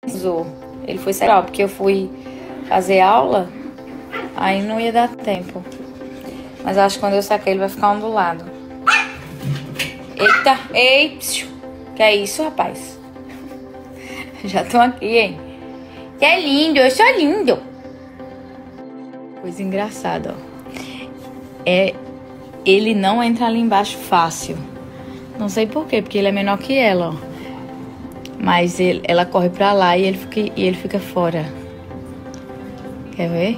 Ele foi central, porque eu fui fazer aula, aí não ia dar tempo. Mas acho que quando eu sacar ele vai ficar ondulado. Eita, ei, psiu. Que é isso, rapaz? Já tô aqui, hein? Que é lindo, eu sou lindo. Coisa engraçada, ó. Ele não entra ali embaixo fácil. Não sei por quê, porque ele é menor que ela, ó. Mas ela corre pra lá e ele fica fora. Quer ver?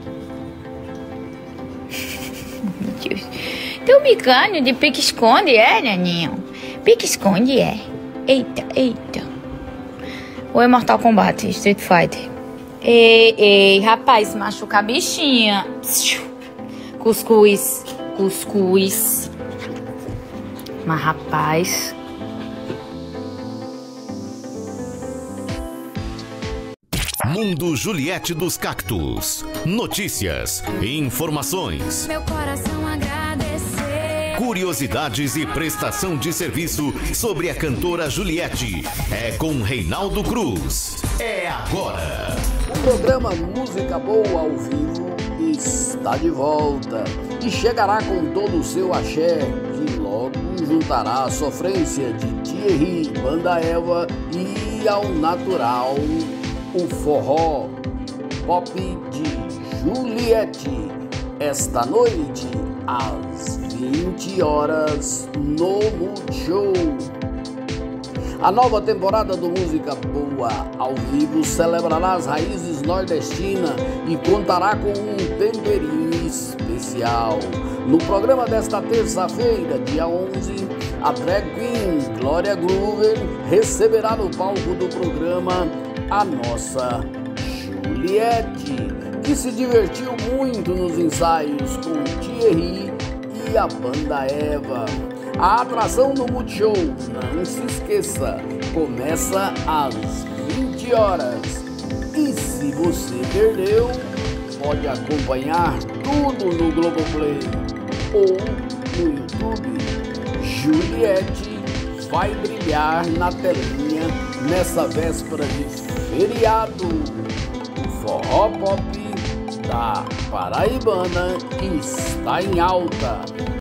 Tô brincando de pique-esconde, é, Naninho? Pique-esconde, é. Eita, eita. Ou é Mortal Kombat, Street Fighter? Ei, rapaz, machuca a bichinha. Cuscuz. Mas, rapaz... Mundo Juliette dos Cactos. Notícias, informações, Meu coração agradecer. curiosidades e prestação de serviço sobre a cantora Juliette. É com Reinaldo Cruz. É agora. O programa Música Boa ao vivo está de volta e chegará com todo o seu axé, que logo juntará a sofrência de Thierry, Banda Eva e ao natural o forró pop de Juliette, esta noite às 20 horas no Multishow. A nova temporada do Música Boa ao vivo celebrará as raízes nordestinas e contará com um temperinho especial. No programa desta terça-feira, dia 11, a drag queen Glória Groover receberá no palco do programa a nossa Juliette, que se divertiu muito nos ensaios com Thierry e a Banda Eva. A atração do Multishow, não se esqueça, começa às 20 horas. E se você perdeu, pode acompanhar tudo no Globoplay ou no YouTube. Juliette vai brilhar na telinha nessa véspera de feriado. O forró pop da Paraibana está em alta.